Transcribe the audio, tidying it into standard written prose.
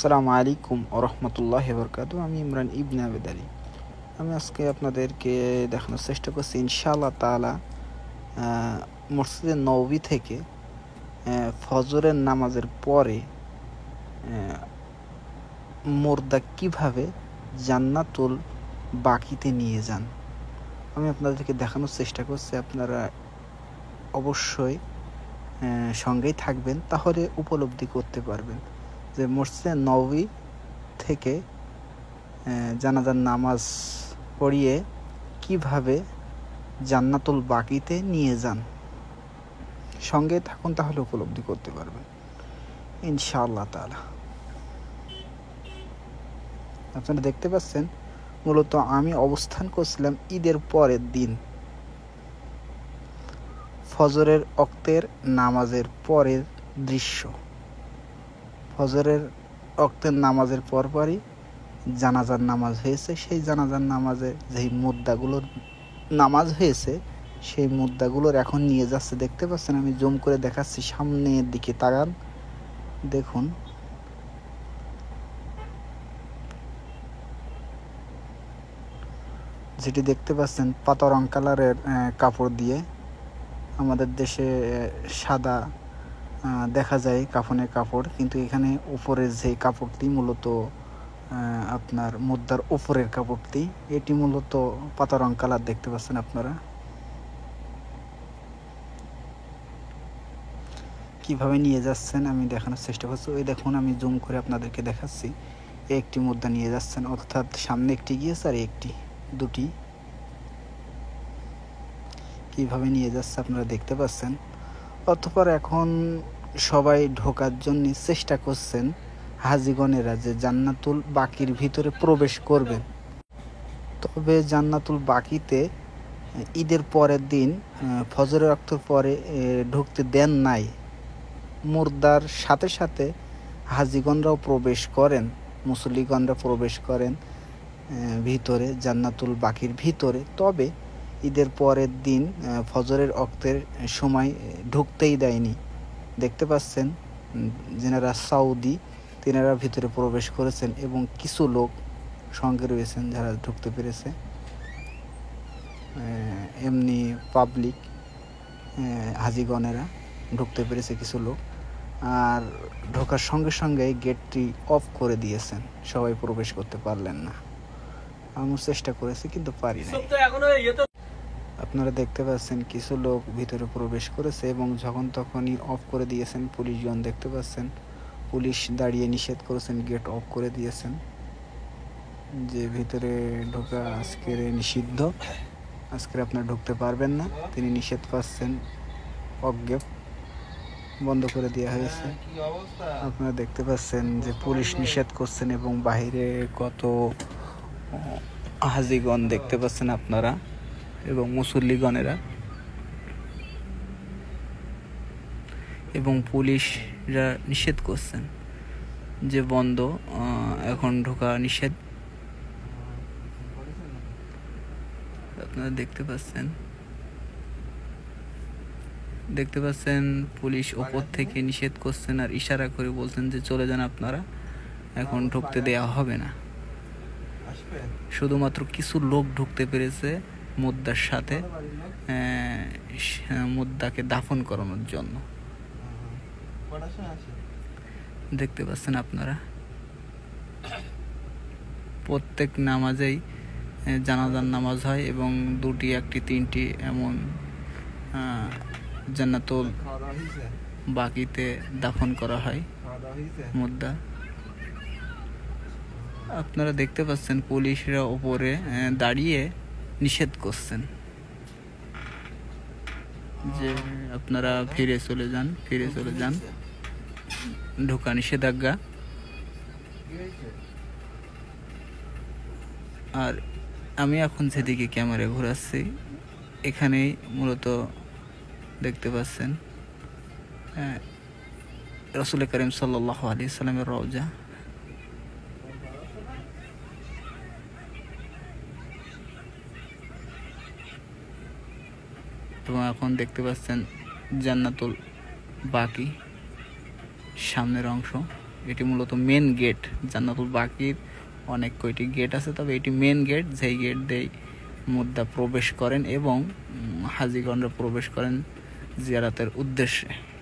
আসসালামু আলাইকুম ওরহমতুল্লাহি ওয়াবারাকাতুহু। আমি ইমরান ইবনে আবেদ আলী। আমি আজকে আপনাদেরকে দেখানোর চেষ্টা করছি ইনশাআল্লাহ তাআলা মসজিদে নববী থেকে ফজরের নামাজের পরে মুর্দা কিভাবে জান্নাতুল বাকিতে নিয়ে যান। আমি আপনাদেরকে দেখানোর চেষ্টা করছি, আপনারা অবশ্যই সঙ্গেই থাকবেন, তাহলে উপলব্ধি করতে পারবেন যে মসজিদে নববী থেকে জানাজার নামাজ পড়িয়ে কিভাবে জান্নাতুল বাকিতে নিয়ে যান। সঙ্গে থাকুন, তাহলে উপলব্ধি করতে পারবেন ইনশাআল্লাহ তাআলা। আপনারা দেখতে পাচ্ছেন, মূলত আমি অবস্থান করছিলাম ঈদের পরের দিন, ফজরের ওয়াক্তের নামাজের পরের দৃশ্য। ফজরের ওয়াক্তের নামাজের পরপরই জানাজার নামাজ হয়েছে। সেই জানাজার নামাজে যেই মুদ্দাগুলোর নামাজ হয়েছে, সেই মুদ্দাগুলোর এখন নিয়ে যাচ্ছে। দেখতে পাচ্ছেন, আমি জুম করে দেখাচ্ছি, সামনের দিকে তাকান, দেখুন। যেটি দেখতে পাচ্ছেন পাতা রং কালারের কাপড় দিয়ে, আমাদের দেশে সাদা দেখা যায় কাফনের কাপড়, কিন্তু এখানে উপরের যে কাপড়টি মূলত আপনার মুদ্রার উপরের কাপড়টি, এটি মূলত পাতা রং কালার দেখতে পাচ্ছেন আপনারা। কিভাবে নিয়ে যাচ্ছেন আমি দেখানোর চেষ্টা করছি। ওই দেখুন, আমি জুম করে আপনাদেরকে দেখাচ্ছি। একটি মুদ্রা নিয়ে যাচ্ছেন, অর্থাৎ সামনে একটি গিয়েছে আর একটি, দুটি কিভাবে নিয়ে যাচ্ছে আপনারা দেখতে পাচ্ছেন। অতঃপর এখন সবাই ঢোকার জন্য চেষ্টা করছেন হাজিগণেরা, যে জান্নাতুল বাকির ভিতরে প্রবেশ করবেন। তবে জান্নাতুল বাকিতে ঈদের পরের দিন ফজরের ওয়াক্তের পরে ঢুকতে দেন নাই। মুর্দার সাথে সাথে হাজিগণরাও প্রবেশ করেন, মুসল্লিগণরা প্রবেশ করেন ভিতরে, জান্নাতুল বাকির ভিতরে। তবে ঈদের পরের দিন ফজরের ওয়াক্তের সময় ঢুকতেই দেয়নি। দেখতে পাচ্ছেন, যেনারা সৌদি তেনারা ভিতরে প্রবেশ করেছেন এবং কিছু লোক সঙ্গে রয়েছেন যারা ঢুকতে পেরেছে। এমনি পাবলিক হাজিগণেরা ঢুকতে পেরেছে কিছু লোক, আর ঢোকার সঙ্গে সঙ্গে গেটটি অফ করে দিয়েছেন, সবাই প্রবেশ করতে পারলেন না। আমি চেষ্টা করেছি কিন্তু পারি না। আপনারা দেখতে পাচ্ছেন কিছু লোক ভিতরে প্রবেশ করেছে এবং যখন তখনই অফ করে দিয়েছেন। পুলিশগণ দেখতে পাচ্ছেন, পুলিশ দাঁড়িয়ে নিষেধ করেছেন, গেট অফ করে দিয়েছেন, যে ভিতরে ঢোকা আজকের নিষিদ্ধ, আজকের আপনারা ঢুকতে পারবেন না। তিনি নিষেধ করছেন, অজ্ঞেপ বন্ধ করে দেওয়া হয়েছে। আপনারা দেখতে পাচ্ছেন যে পুলিশ নিষেধ করছেন এবং বাহিরে কত হাজিগণ দেখতে পাচ্ছেন আপনারা এবং মুসল্লিগণেরা, এবং পুলিশরা নিষেধ করছেন যে বন্ধ, এখন ঢোকা নিষেধ। আপনারা দেখতে পাচ্ছেন পুলিশ ওপর থেকে নিষেধ করছেন আর ইশারা করে বলছেন যে চলে যান আপনারা, এখন ঢুকতে দেওয়া হবে না। শুধুমাত্র কিছু লোক ঢুকতে পেরেছে মুদ্রার সাথে, মুদ্রাকে দাফন করানোর জন্য। দেখতে পাচ্ছেন আপনারা, প্রত্যেক নামাজেই জানাজার নামাজ হয় এবং দুটি, একটি, তিনটি এমন জান্নাতুল বাকিতে দাফন করা হয় মুদ্রা। আপনারা দেখতে পাচ্ছেন পুলিশরা উপরে দাঁড়িয়ে নিষেধ করছেন যে আপনারা ফিরে চলে যান, ঢোকা নিষেধাজ্ঞা। আর আমি এখন যেদিকে ক্যামেরা ঘোরাচ্ছি, এখানেই মূলত দেখতে পাচ্ছেন রাসূল করিম সাল্লাল্লাহু আলাইহি সাল্লামের রওজা। এবং এখন দেখতে পাচ্ছেন জান্নাতুল বাকি সামনের অংশ। এটি মূলত মেন গেট। জান্নাতুল বাকির অনেক কয়টি গেট আছে, তবে এটি মেন গেট, যেই গেট দিয়ে মুদ্রা প্রবেশ করেন এবং হাজিগণরা প্রবেশ করেন জিয়ারতের উদ্দেশ্যে।